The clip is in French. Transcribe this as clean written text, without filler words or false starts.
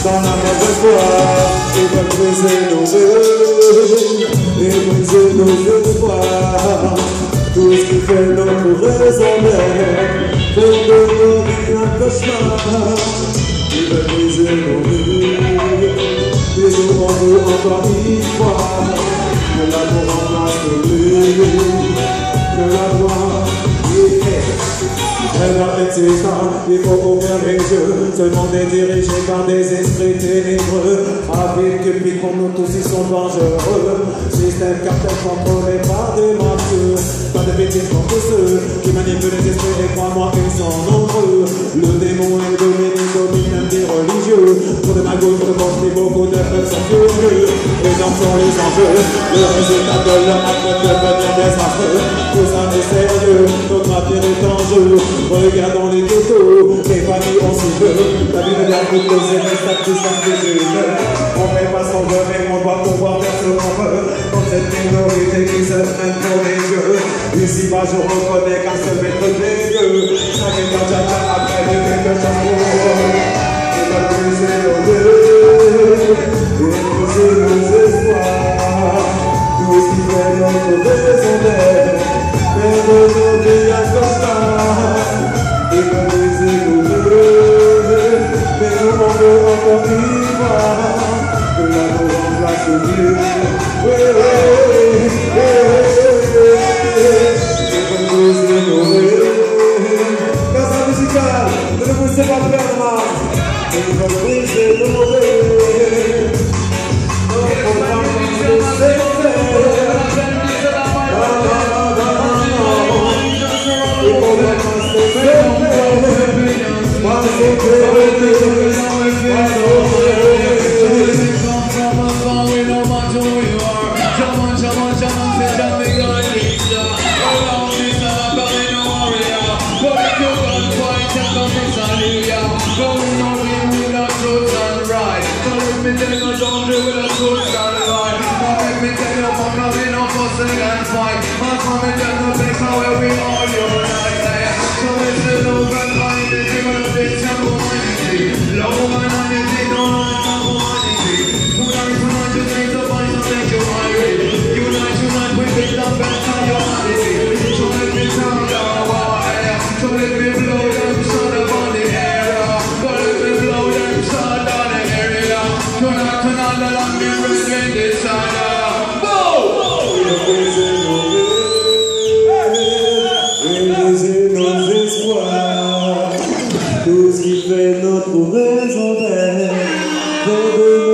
sans la mauvaise foi, ils veulent briser nos vœux et briser nos espoirs. Tout ce qui fait notre raison d'être, fait de nos vies un cauchemar. Ils veulent briser nos vœux et nous on veut encore une fois que l'amour remplace le bruit, que la voix elle a été ça, il faut ouvrir les yeux. Ce monde est dirigé par des esprits ténébreux, avides cupides pour nous tous, ils sont dangereux. Système cartel contrôlé par des mafieux. Pas de bêtises pour tous ceux qui manipulent les esprits, et crois-moi, ils sont nombreux. Le démon est dominé, domine même des religieux. Pour de magouilles, pour de construire, beaucoup de peuples sont furieux. Énormes sont les enjeux, le résultat de leur acte peut devenir désastreux. Tout ça est sérieux, notre avenir est en jeu. Regardons les ghettos, les familles ont si peu. La vie de l'air peut poser des statistiques des jeunes. On fait pas son jeu, mais on doit pouvoir faire ce qu'on veut. Dans cette minorité qui se prenne pour les dieux. Ici-bas, je reconnais qu'un seul maître des dieux. Chaque état, chacun après de quelque chose pour eux. Il va briser nos vœux et briser nos espoirs. Tout ce qui fait notre raison d'être, faire de nos vies un cauchemar. Il va briser nos vœux, mais nous on veut encore y voir que l'amour remplace le Dieu. Oui, il va briser nos vœux. Casa musicale, ne vous laissez pas faire mal. Il va briser nos vœux. On va briser nos vœux. Tout ce qui fait notre raison d'être,